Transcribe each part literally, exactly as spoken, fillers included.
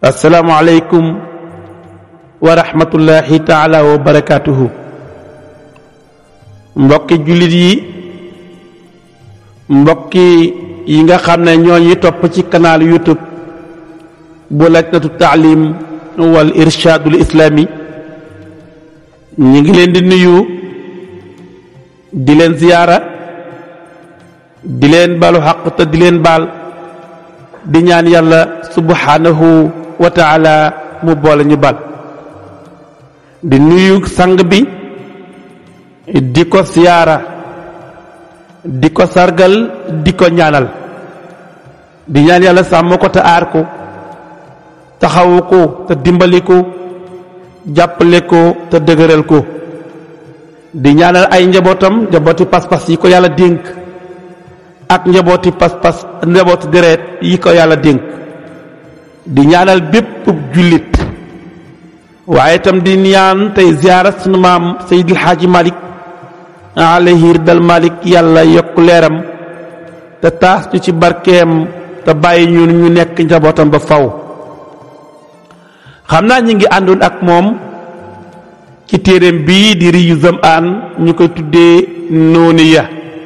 السلام عليكم ورحمة الله تعالى وبركاته. mbokki julit yi mbokki yi nga xamne ñoo ñi top ci canal YouTube bu Lajnatu Taalim wal Irshadul Islami ñi ngi leen di nuyu di leen ziyara di leen balu haqq te di leen bal di ñaan yàlla subhanahu wa ta'ala mu boole ñu bal di nuyu sang bi di ko siyaara di ko sargal di ko ñaanal di ñaan yàlla sàmm ko te aar ko taxawu ko te dimbali ko jàppale ko te dëgëral ko di ñaanal ay njabootam njabooti pas-pas yi ko yàlla dénk ak njabooti pas-pas njabooti deret yi ko yàlla dénk di ñaanal bépp jullit waaye itam di ñaan tey ziyaara sunu maam Seydil Haaji Malik alayhi ridal Malik yàlla yokk leeram te taas ñu ci barkeem te bàyyi ñun ñu nekk njabootam ba faw xam naa ñi ngi àndoon ak moom ci téereem bii di Riyu Zam'aan ñu koy tuddee Nuuniya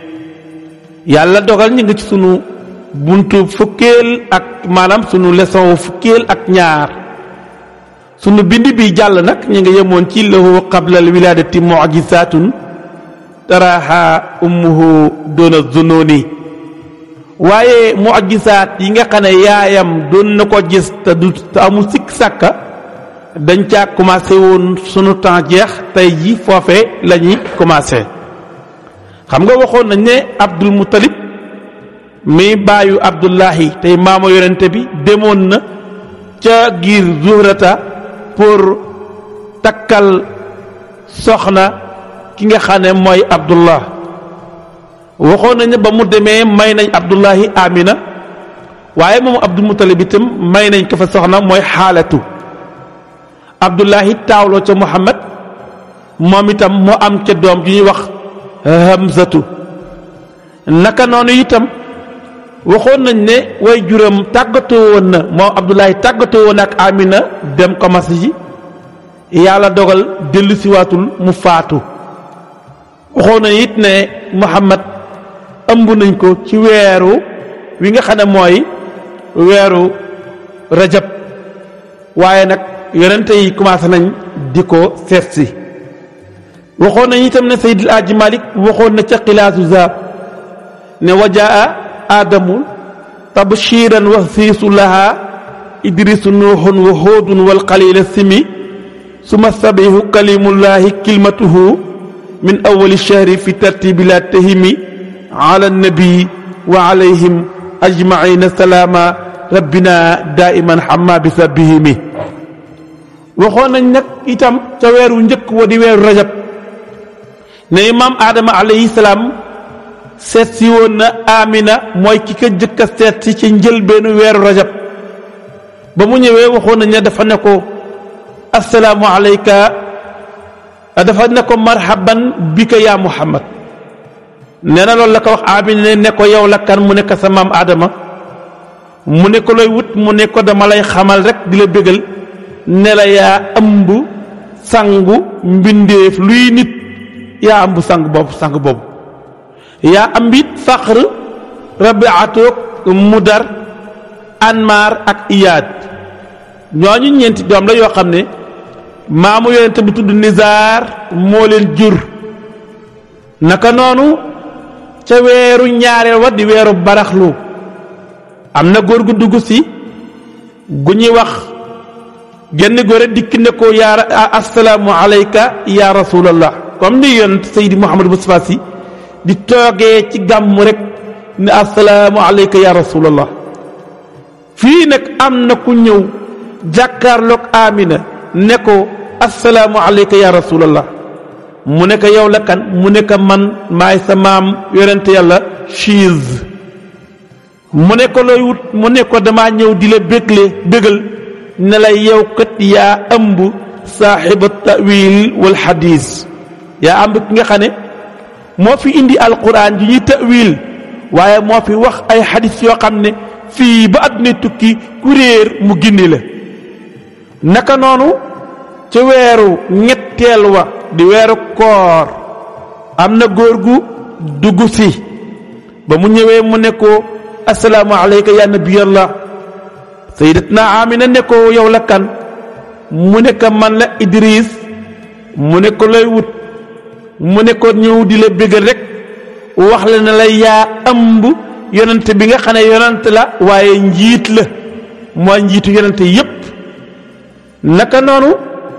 yàlla dogal ñu ngi ci sunu buntu fukkeel ak maanaam sunu leçon fukkeel ak ñaar sunu bind bi jàll nag ñu ngi yemoon ci lahu qabla al wiladati mu'jizatun taraha ummuhu doona zununi waaye mu'jizaat yi nga xam ne yaayam doon na ko gis te du te amul sikk sàkka dañ caa commencé woon sunu temps jeex tey ji foofe la ñuy commencé xam nga waxoon nañ ne Abdul Muttalib mi baayu Abdullahi tey maama yonente bi demoon na ca giir Zuhrata pour takkal soxna ki nga xam ne mooy Abdullah waxoon nañ ne ba mu demee may nañ Abdullahi Amina waaye moom Abdul Muttalib itam may nañ ko fa soxna mooy Xaalatu Abdullahi taawloo ca Muhammad moom itam moo am ca doom ju ñuy wax Hamzatu naka noonu itam waxoon nañ ne way juram tàggatoo woon na moom Abdullahi tàggatoo woon ak Amina dem commencé ji yàlla dogal dellu siwaatul mu faatu waxoon nañ it ne Muhammad ëmb nañ ko ci weeru wi nga xam ne mooy weeru rajab waaye nag yonente yi commencé nañ di ko seet si waxoon nañ itam ne Seydil Aji Malik waxoon na ca xilaasu zaab ne wajaa aadamu tabshiran wa siisu laha idrisu nuuxun wa hóodun wal qalila simi suma sabihu kalimullahi kilmatuhu min awali shahri fi tartibi la tahimi ala nabi wa alayhim ajmaina salaama rabbina daiman xamma bi sabihimi waxoon nañ nag itam ca weeru njëkk wa di weeru rajab ne imaam Adama alayhi salaam seet si woon na Amina mooy ki ko jëkk a seet si ci njëlbeenu weeru rajab ba mu ñëwee waxoon nañ ne dafa ne ko assalaamu alayka dafa ne ko marhaban bika yaa Muhammad nee na loolu la ko wax Amina ne ko yow la kan mu nekk sa maam Adama mu ne ko looy wut mu ne ko dama lay xamal rek di la bégal ne la yaa ëmb sangu mbindeef luy nit yaa ëmb sang boobu sang boobu yaa ëmb it Faqr Rabiatoog Mudar Anmar ak Iyaad ñooñu ñeenti doom la yoo xam ne maamu yonente bu tudd Nizaar moo leen jur naka noonu ca weeru ñaareel wa di weeru baraxlu am na góor gu dugg si gu ñuy wax genn góor dikk ne ko yaa assalaamu alayka ya rasulallah comme ni yonent Seydi Muhammad Mustafa si di toogee ci gàmmu rek ne assalaamu alayka ya rasulallah fii nag am na ku ñëw jàkkaarloog Amina ne ko assalaamu alayka ya rasulallah mu ne ko yow la kan mu ne ko man maay sa maam yonent yàlla Chiis mu ne ko looy wut mu ne ko damaa ñëw di la bégle bégal ne la yow kat yaa ëmb saaxiba tawil wal xadiis yaa ëmb ki nga xam ne moo fi indi alquran ji ñuy tawil waaye moo fi wax ay xadis yoo xam ne fii ba àdduna tukki ku réer mu gindi la naka noonu ci weeru ñetteel wa di weeru koor am na góor gu dugg si ba mu ñëwee mu ne ko assalaamu alayka ya nabiyallah sayyidatna Amina ne ko yow la kan mu ne ko man la Idris mu ne ko lay wut mu ne ko ñëw di la bégal rek wax la ne la yaa ëmb yonent bi nga xam ne yonent la waaye njiit la mooy njiitu yonent yépp naka noonu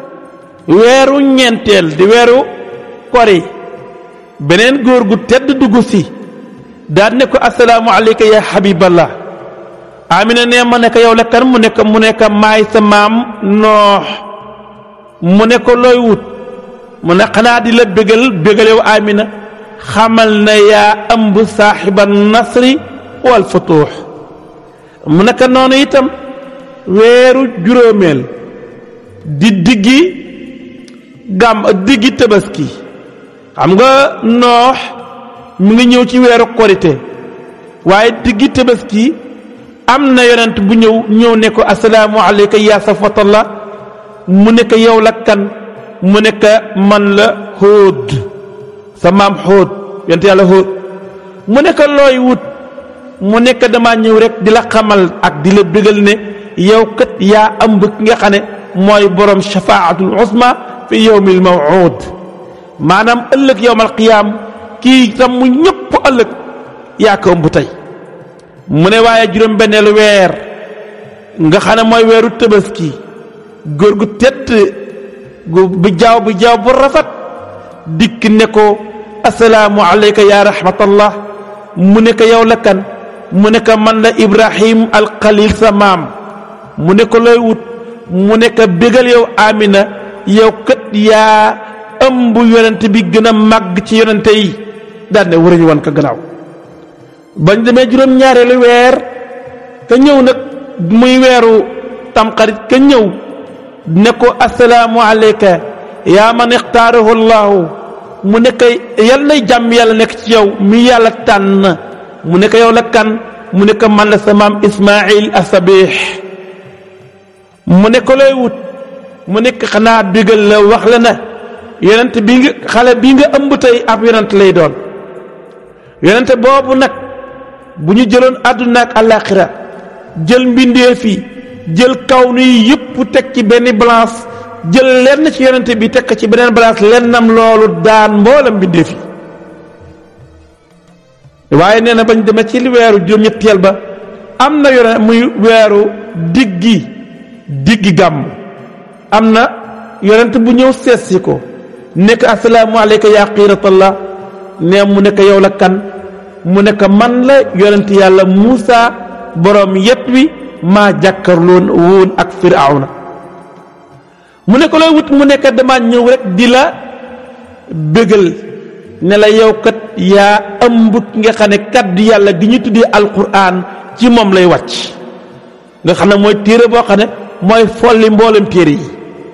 weeru ñeenteel di weeru kori beneen góor gu tedd dugg si daal ne ko assalaamu alayka ya habiballah Amina ne ma ne ko yow la kan mu ne ko mu ne ko maay sa maam Noox mu ne ko looy wut mu ne xanaa di la bégal bégal yow Amina xamal na yaa ëmb saaxiba nasri wal futuux mu ne ko noonu itam weeru juróomeel di diggi gam diggi tabaski xam nga Noox mu ngi ñëw ci weeru korite waaye diggi tabaski am na yonent bu ñëw ñëw ne ko assalaamu alayka ya safatallah mu ne ko yow la kan mu ne ko man la Hóod sa maam Hóod yonent yàlla Hóod mu ne ko looy wut mu ne ko dama ñëw rek di la xamal ak di la bégal ne yow kat yaa ëmb ki nga xam ne mooy borom shafaatul usma fi yawmil maw'ud maanaam ëllëg yawmal qiyaam kii tam mu ñëpp ëllëg yaa ko ëmb tey mu ne waaye juróom benneelu weer nga xam ne mooy weeru tabaski góor gu tett gu bi jaaw bi jaaw bu rafet dikk ne ko assalaamu alayka ya rahmatallah mu ne ko yow la kan mu ne ko man la Ibrahim al Khalil sa maam mu ne ko looy wut mu ne ko bégal yow Amina yow kat yaa ëmb yonent bi gën a màgg ci yonente yi daal ne warañu wan ko gannaaw bañ demee juróom ñaareelu weer ka ñëw nag muy weeru tamxarit ka ñëw ne ko assalaamu alayka yaa man ixtaarahu llahu mu ne ko yal nay jàmm yàlla nekk ci yow mi yàlla tànn mu ne ko yow la kan mu ne ko man la sa maam Ismaïl asabih mu ne ko looy wut mu ne ko xanaa bégal la wax la na yonent bi nga xale bi nga ëmb tey ab yonent lay doon yonent boobu nag bu ñu jëloon àdduna ak àllaaxira jël mbindeef yi jël kaw ni yëpp teg ci benn balance jël lenn ci yonent bi teg ci beneen balance lennam loolu daan mboolam mbindeef yi waaye nee na bañ demee ci li weeru juróom-ñetteel ba am na yonent muy weeru diggi diggi gàmm am na yonent bu ñëw seetsi ko nekk assalaamu alayka yaa xiiratallah ne mu nekk yow la kan mu nekk man la yonent yàlla Muusa borom yet wi maa jàkkarloon woon ak Firawna mu nekk looy wut mu nekk dama ñëw rek di la bégal ne la yow kat yaa ëmb ki nga xam ne kaddu yàlla gi ñu tuddee alquran ci moom lay wàcc nga xam ne mooy téere boo xam ne mooy folli mboolem téere yi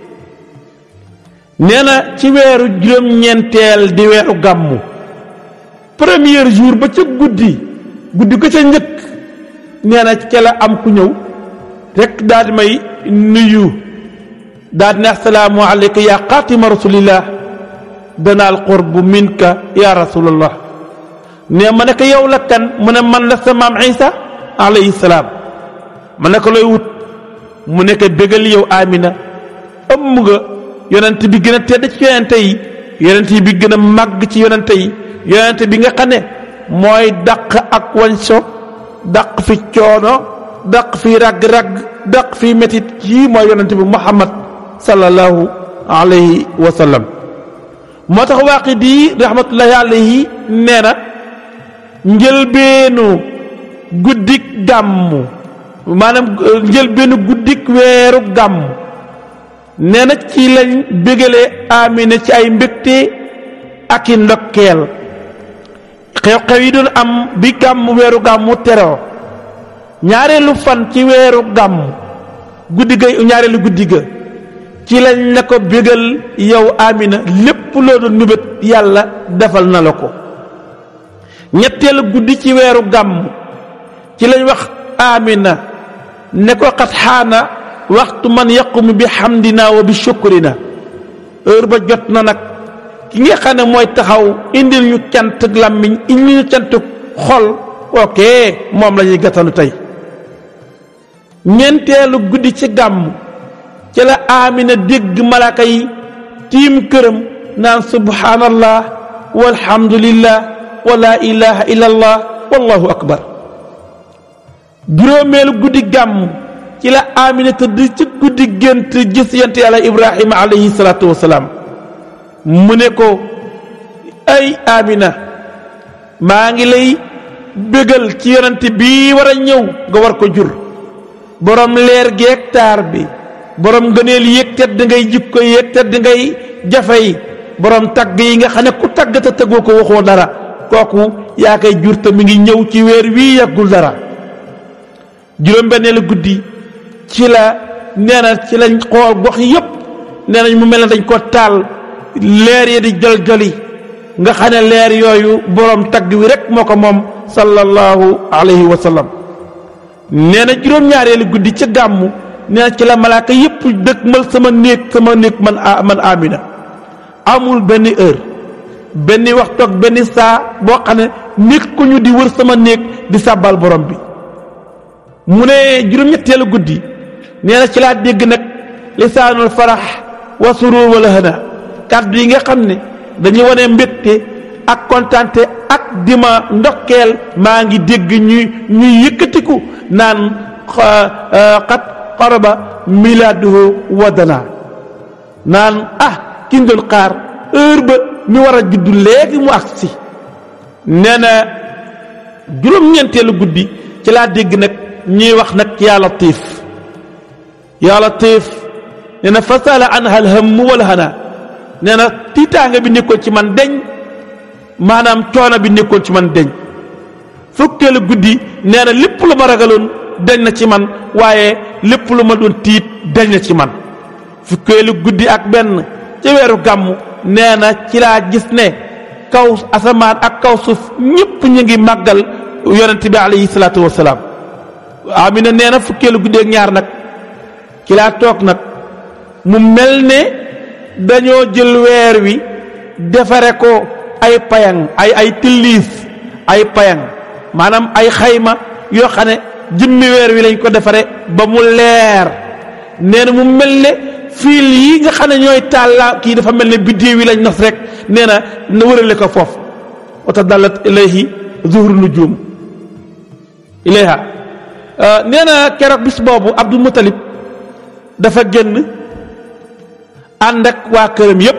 nee na ci weeru juróom-ñeenteel di weeru gàmmu premier jour ba ca guddi guddi ko ca njëkk nee na ca la am ku ñëw rek daal di may nuyu daal di ne assalaamu alayka ya xaatima rasulillah dana al qurbu minka ya rasulallah ne ma ne ko yow la kan mu ne man la sa maam Isa alayhi salaam ma ne ko looy wut mu ne ko bégal yow Amina ëmm nga yonent bi gën a tedd ci yonente yi yonent bi gën a màgg ci yonente yi yonente bi nga xam ne mooy dàq ak wañso dàq fi coono dàq fi ragg-ragg dàq fi métit yi mooy yonente bi Muhammad sallallahu alayhi wa sallam moo tax Waaqidi rahmatullahi alayhi nee na njëlbeenu guddik gàmmu maanaam njëlbeenu guddik weeru gàmmu nee na ci lañ bégalee Amina ci ay mbégte ak i ndokkeel xew-xew yi doon am bi gàmm weeru gàmmu teroo ñaareelu fan ci weeru gàmm guddi ga ñaareelu guddi ga ci lañ la ko bégal yow Amina lépp loo doon nubét yàlla defal na la ko ñetteelu guddi ci weeru gàmm ci lañ wax Amina ne ko xat xaana waxtu man yaqumu bi hamdina wa bi shukrina heure ba jot na nag ki nga xam ne mooy taxaw indil ñu cant làmmiñ indil ñu cant xol ok moom la ñuy gàttanu tey ñeenteelu guddi ci gàmm ci la Amina dégg malaaka yi tiim këram naan subhanallah walhamdulillah wa la ilaha illallah wallahu akbar juróomeelu guddi gàmm ci la Amina tëdd ci guddi gént gis yonent Yàlla Ibrahima alayhi salaatu wasalaam mu ne ko ay Amina maa ngi lay bégal ci yonent bii war a ñëw nga war ko jur borom leer geeg taar bi borom gëneel yéeg tedd ngay jikko yéeg tedd ngay jafe yi borom tagg yi nga xam ne ku tagg te tëggoo ko waxoo dara kooku yaa koy jur te mi ngi ñëw ci weer wii yàggul dara juróom-benneelu guddi ci la nee na ci lañ xool gox yépp nee nañ mu mel ne dañ ko taal leer yi di jol joli nga xam ne leer yooyu borom tagg wi rek moo ko moom sallallahu alayhi wa sallam nee na juróom-ñaareelu guddi ca gàmmu nee na ci la malaaka yépp dëkkmal sama néeg sama néeg man man Amina amul benn heure benn waxtu ak benn saa boo xam ne nekkuñu di wër sama néeg di sàbbal borom bi mu ne juróom-ñetteelu guddi nee na ci laa dégg nag lisaanul farax wa surur wala hana kàddu yi nga xam ne dañuy wane mbégte ak kontante ak dima ndokkeel maa ngi dégg ñuy ñuy yëkkatiku naan xat qaraba milaaduhu wadana naan ah ki ñu doon xaar heure ba mi war a juddu léegi mu agsi nee na juróom-ñeenteelu guddi ci laa dégg nag ñuy wax nag yaa Latiif yaa Latiif nee na fasala anha alhammu wal hana nee na tiitaanga bi nekkoon ci man deñ maanaam coono bi nekkoon ci man deñ fukkeelu guddi nee na lépp lu ma ragaloon deñ na ci man waaye lépp lu ma doon tiit deñ na ci man fukkeelu guddi ak benn ci weeru gàmmu nee na ci laa gis ne kaw asamaan ak kaw suuf ñëpp ñu ngi màggal yonent bi alayhi salaatu wasalaam Amina nee na fukkeelu guddi ak ñaar nag ci laa toog nag mu mel ne dañoo jël weer wi defare ko ay payang ay ay tilliis ay payang maanaam ay xayma yoo xam ne jëmmi weer wi lañ ko defare ba mu leer nee na mu mel ne fiil yi nga xam ne ñooy tàlla kii dafa mel ne biddéew wi lañ nos rek nee na na wërale ko foofu wata dallat ilayhi zuhru nujum ilayha nee na keroog bis boobu Abdul Muttalib dafa génn ànd ak waa këram yépp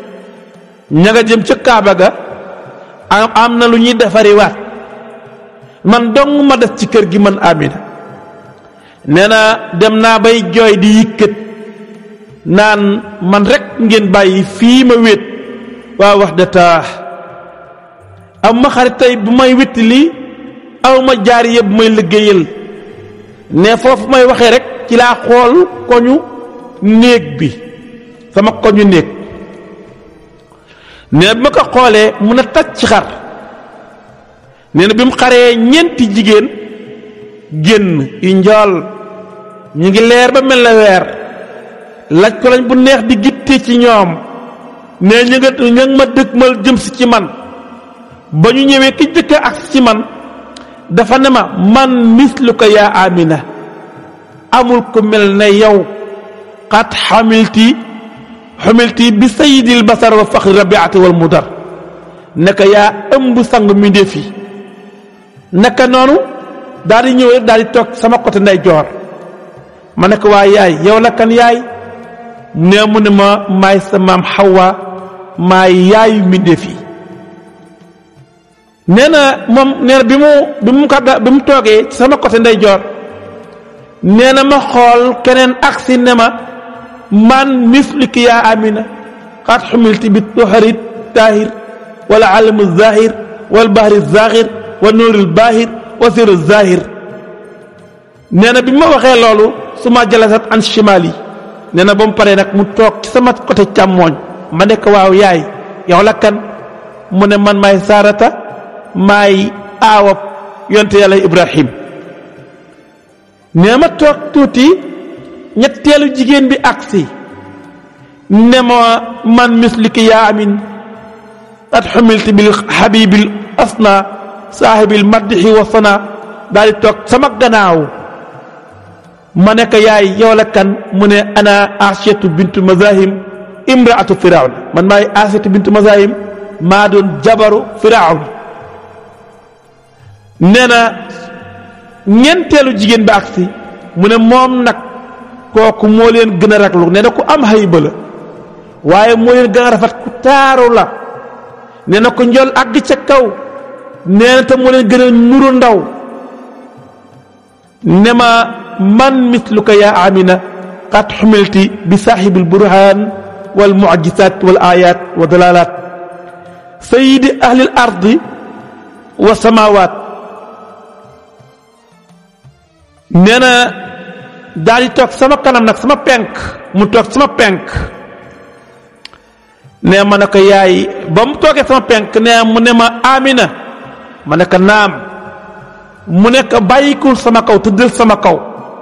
ña nga jëm ca Kaaba ga am am na lu ñuy defari waat man dong ma des ci kër gi man Amina nee na dem naa bay jooy di yëkkat naan man rek ngeen bàyyi fii ma wéet waa wax de taax am ma xarit tey bu may wétti lii aw ma jaar yëpp may liggéeyal ne foofu may waxee rek ci laa xool koñu néeg bi sama koñu néeg ne bi ma ko xoolee mun a taj ci xar nee na bi mu xaree ñeenti jigéen génn yu njool ñu ngi leer ba mel na weer laaj ko lañ bu neex di gitte ci ñoom ne ñu nga ñu ma dëgmal jëm si ci man ba ñu ñëwee ki jëkk ak ci man dafa ne ma man mislu ko yaa Amina amul ku mel ne yow xat xamilti xamilti bi sayyidil basar wa faxri rabiati wal mudar naka yaa ëmb sang mbindéef yi naka noonu daal di ñëw rek daal di toog sama côté nday joor ma ne ko waa yaay yow la kan yaay nee mu ne ma maay sa maam Hawa maay yaayu mbindéef yi nee na moom nee na bi mu bi mu kadda bi mu toogee ci sama côté nday joor nee na ma xool keneen agsi ne ma man misliki yaa Amina xat xumilti bi tuharit tahir wala alamu zahir wal bahri zahir wa nuuril bahir wa siru zahir nee na bi ma waxee loolu su ma jalasat an shimali nee na ba mu paree nag mu toog ci sama côté càmmooñ ma nekk waaw yaay yow la kan mu ne man maay Saarata maay aawab yonte yàlla Ibrahim nee ma toog tuuti ñetteelu jigéen bi aksi ne ma man misliki yaa amin qad xumilti bil habibil asna saahibil madhi wa sana daal di toog sama gannaaw ma ne ko yaay yow la kan mu ne ana Asiyatu bintu Mazahim imraatu Firawna man maay Asiyatu bintu Mazahim maa doon jabaru Firawna nee na ñeenteelu jigéen ba agsi mu ne moom nag kooku moo leen gën a raglu nee na ku am hayba la waaye moo leen gën a rafet ku taaru la nee na ko njool àgg ca kaw nee na te moo leen gën a nuru ndaw ne ma man misluka yaa amina qad xumilti bi saaxibil burhaan wal mucjisaat wal aayaat wa dalaalaat sayidi ahlil ardi wa samaawaat nee na daal di toog sama kanam nag sama penk mu toog sama penk nee ma ne ko yaay ba mu toogee sama penk nee mu ne ma amina ma ne ko naam mu ne ko bàyyikul sama kaw tëddal sama kaw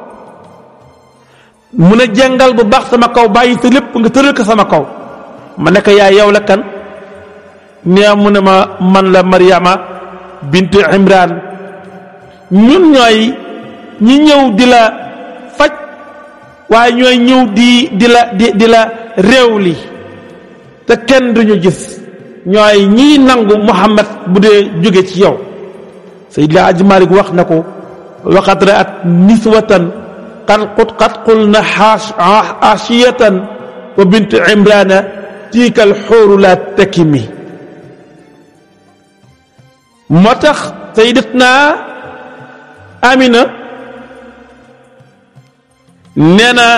mu ne jàngal bu baax sama kaw bàyyi sa lépp nga tëral ko sama kaw ma ne ko yaay yow la kan nee mu ne ma man la Maryama bintu Imran ñun ñooy ñi ñëw di la faj waaye ñooy ñëw di di la di di la réew li te kenn duñu gis ñooy ñiy nangu Muhammad bu dee jóge ci yow Seydina Aji Malik wax na ko waqad ra'at niswatan qad qad qulna Asiyatan wa bintu Imrana tiika alxuuru la takimi moo tax Sayyidatna Amina nee na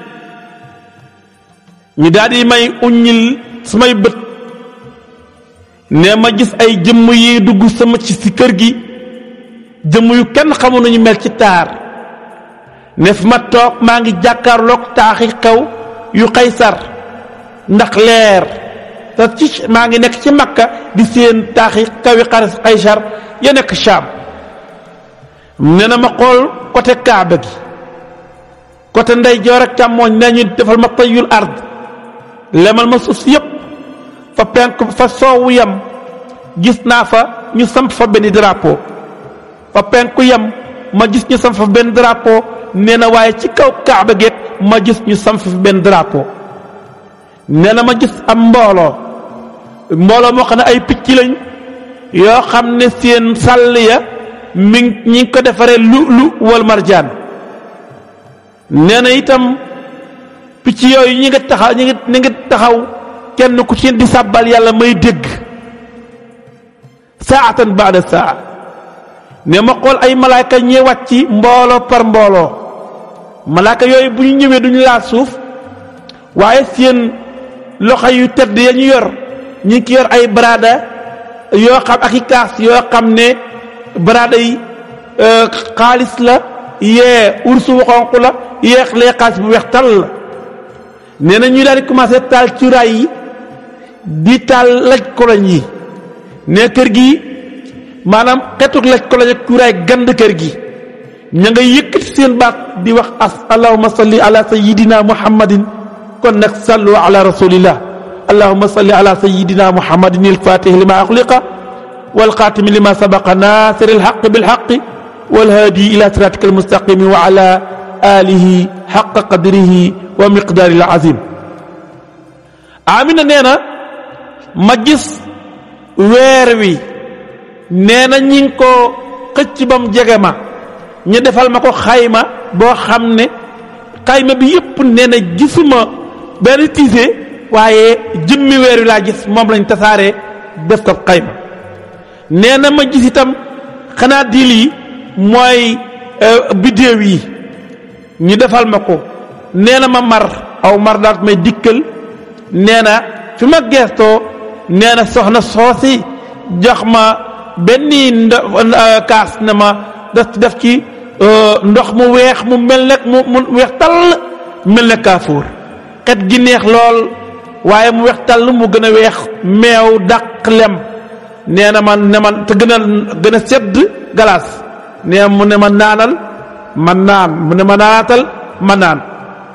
ñu daal di may uññil samay bët nee ma gis ay jëmm yi dugg sama ci si kër gi jëmm yu kenn xamu nañu mel ci taar ne fi ma toog maa ngi jàkkaarloog taaxi xew yu Qaysar ndax leer te ci maa ngi nekk ci Makka di seen taaxi xewi Qaysar ya nekk Sham nee na ma xool côté Kaaba gi côté ndey joor ak càmmooñ nee ñu defal ma tayul ard lemal ma suuf si yëpp fa penk fa soowu yam gis naa fa ñu samp fa benn drapeau fa penku yam ma gis ñu samp fa benn drapeau nee na waaye ci kaw Kaaba geet ma gis ñu samp fa benn drapeau nee na ma gis am mbooloo mbooloo moo xam ne ay picc lañ yoo xam ne seen sàll ya mi ñi ngi ko defaree lu lu wal marjaan nee na itam picc yooyu ñi nga taxaw ñi ngi ñi ngi taxaw kenn ku ci di sàbbal yàlla may dégg saatan baada saa ne ma xool ay malaaka ñee wàcc mbooloo par mbooloo malaaka yooyu bu ñu ñëwee duñu laal suuf waaye seen loxo yu tedd ya ñu yor ñi ngi yor ay barada yoo xam ak i kaas yoo xam ne barada yi xaalis la yee ursu wu xonq la yeex lee xaalis bu weex tal la nee na ñuy daal di commencé taal cuuraay yi di taal laj koloñ yi ne kër gi maanaam xetuk laj koloñ ak cuuraay gand kër gi ña nga yëkkati seen baat di wax as allahumma salli ala sayyidina muhammadin kon nag sallu ala rasulillah allahumma salli ala sayyidina muhammadin al-fatih lima axliqa wal xaatimi lima sabaqa nasir al-haqq bil haqq wal hadi ila siratika al-mustaqim wa ala alihi haqqa qadrihi wa miqdaaril azim. Amina nee na ma gis weer wi nee na ñi ngi ko xëcc ba mu jege ma ñu defal ma ko xayma boo xam ne xayma bi yëpp nee na gisuma benn tiise waaye jëmmi weer wi laa gis moom lañ tasaaree def ko xayma nee na ma gis itam xanaa di lii mooy biddéew yi ñu defal ma ko nee na ma mar aw mar daat may dikkal nee na fi ma geestoo nee na soxna soosi jox ma benn kaas ne ma daf def ci ndox mu weex mu mel ne mu mu weex tall mel ne kaafuur xet gi neex lool waaye mu weex tall mu gën a weex meew dàq lem nee na ma ne ma te gën a gën a sedd galaas nee mu ne ma naanal ma naan mu ne ma naanatal ma naan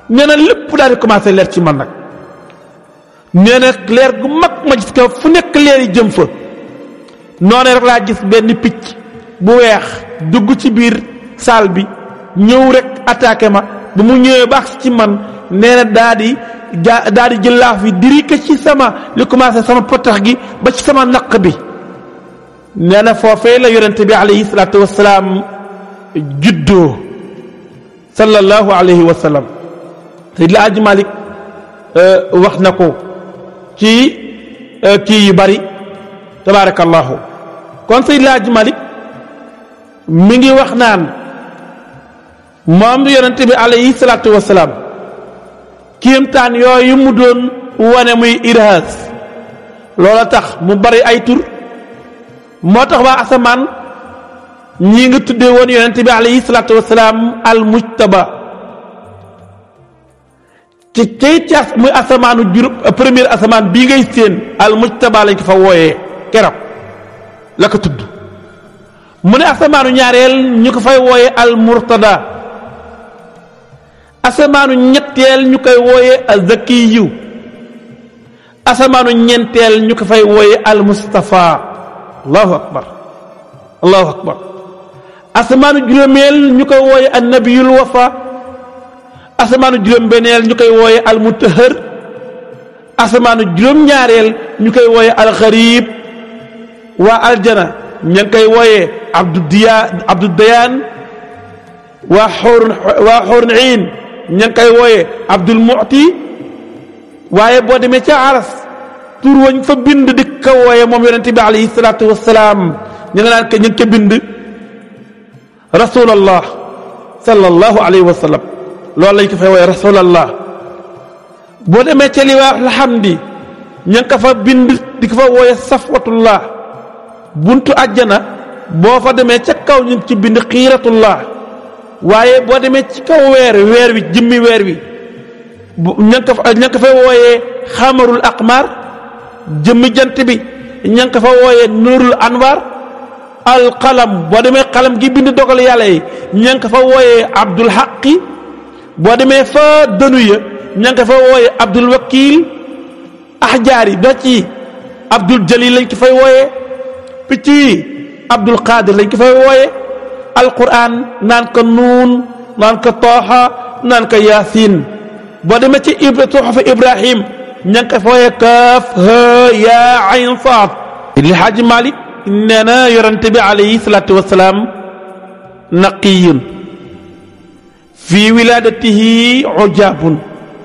nee na lépp daal di commencé leer ci man nag nee na leer gu mag ma gis ko fu nekk leer yi jëm fa noonu rek laa gis benn picc bu weex dugg ci biir saal bi ñëw rek attaqué ma bu mu ñëwee baax ci man nee na daa di ja daa di jël laaf bi diri ko ci sama li commencé sama potax gi ba ci sama naq bi nee na foofee la yonente bi alayhi salaatu wasalaam juddoo sallallahu alayhi wa sallam Seydi Alaaji Malik wax na ko ci kii yu bari tabarakallahu kon Seydi Alaaji Malik mi ngi wax naan moom yonente bi alayhi salaatu wasalaam kéemtaan yooyu mu doon wane muy irhaas loola tax mu bari ay tur moo tax waa asamaan ñii nga tuddee woon yonente bi alayhi salaatu wasalaam al mujtaba ci cay caas muy asamaanu juróom première asamaan bii ngay séen al mujtaba lañ ko fa wooyee keroog la ko tudd mu ne asamaanu ñaareel ñu ko fay wooyee al murtada asamaanu ñetteel ñu koy wooyee al zakiyu asamaanu ñeenteel ñu ko fay wooyee al mustafa allahu akbar allahu akbar asamaanu juróomeel ñu koy wooye an nabiyul wafa asamaanu juróom beneel ñu koy wooye al mutahhar asamaanu juróom ñaareel ñu koy wooye al gharib waa aljana ña ngi koy wooye abdu diya abdu dayaan waa xurun waa xurun iin ña ngi koy wooye abdul mu'ti waaye boo demee ca aras tur wañ fa bind di ko wooye moom yonente bi alayhi salaatu wassalaam ñu nga naan ko ñu ngi ko bind rasulallah sallallahu alayhi wa sallam loolu lañ ko fay wooye rasulallah boo demee ca liwaaxul hamdi ñu ngi ko fa bind di ko fa wooye safwatullah buntu àjjana boo fa demee ca kaw ñu ngi ci bind xiiratullah waaye boo demee ci kaw weer weer wi jëmmi weer wi ña ngi ko fa ña ngi ko fay wooyee xamarul aqmar jëmmi jant bi ña ngi ko fa wooyee nuurul anwar alqalam boo demee qalam gi bind dogal yàlla yi ña ngi ko fa wooyee abdul haqi boo demee fa dënu ya ña ngi ko fa wooyee abdul wakil ahjaar yi doo ci abdul jalil lañ ko fay wooyee picc yi abdul qadir lañ ko fay wooyee alquran naan ko nuun naan ko tooxa naan ko yaasin boo demee ci ibra tuxfa ibrahim ña ngi ko fa wooyee kaaf ha yaa ayn saad li Haaji Malik nee na yonente bi alayhi salaatu wasalaam naqiyun fi wiladatihi ujaabun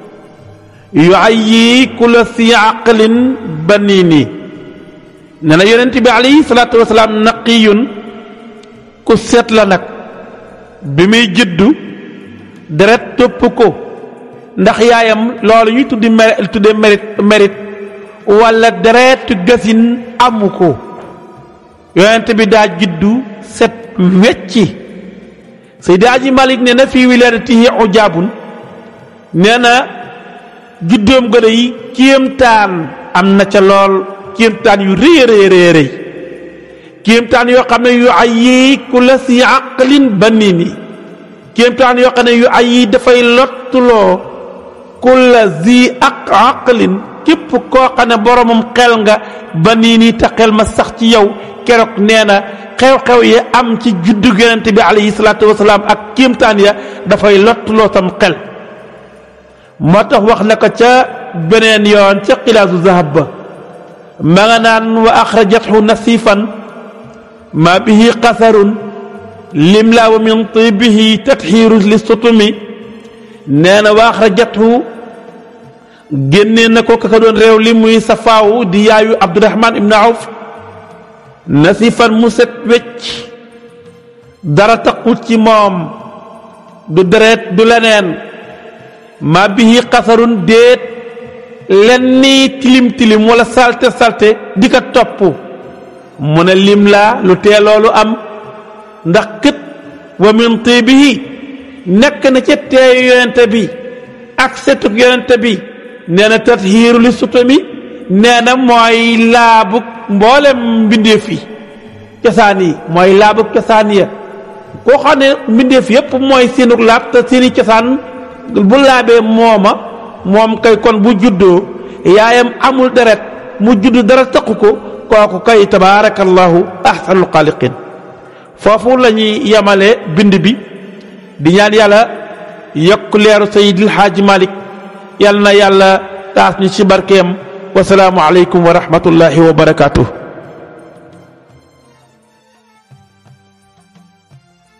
yuayyi kulla si aqlin banini nee na yonente bi alayhi salaatu wasalaam naqiyun ku seet la nag bi muy juddu deret topp ko ndax yaayam loolu ñuy tuddi mérite tudde mérite mérite wala deretu gasin amu ko yonent bi daa juddu set wecci Seydi Aji Malik nee na fii wiladatihi ujaabun nee na juddoom gën a yi kéemtaan am na ca lool kéemtaan yu rëy rëy rëy rëy kéemtaan yoo xam ne yu ay yi kulla si aqlin banini kéemtaan yoo xam ne yu ay yi dafay lottuloo kulla zi aq aqlin képp koo xam ne boromam xel nga banini te xel ma sax ci yow keroog nee na xew-xew yi am ci juddu yonent bi alayhi salaatu wasalaam ak kéemtaan ya dafay lottuloo tam xel moo tax wax na ko ca beneen yoon ca xilaasu zahab ba ma nga naan wa axrajathu nasifan ma bihi qasarun limla wa min tibihi tatxiiru li sutumi nee na wa axrajathu génnee na ko ka doon réew li muy safaawu di yaayu abdurahman ibn awf nasifan mu set wecc dara taqut ci moom du deret du leneen ma bihi xasarun déet lenni tilim tilim wala salte salte di ko topp mu ne lim laa lu tee loolu am ndax kët wa min tibihi nekk na ca teeyu yonente bi ak setuk yonente bi nee na tathiiru li sutami nee na mooy laabug mboolem mbindeef yi cosaan yi mooy laabug cosaan ya koo xam ne mbindeef yépp mooy seenug laab te seeni cosaan bu laabee mooma moom kay kon bu juddoo yaayam amul deret mu judd dara taqu ko kooku kay tabaarakallahu ahsanul xaaliqin foofu la ñuy yemale bind bi di ñaan yàlla yokk leeru Seydil Haaji Malick yal na yàlla taas ñu ci barkeem wasalaamu aleykum wa rahmatullahi wa barakaatuh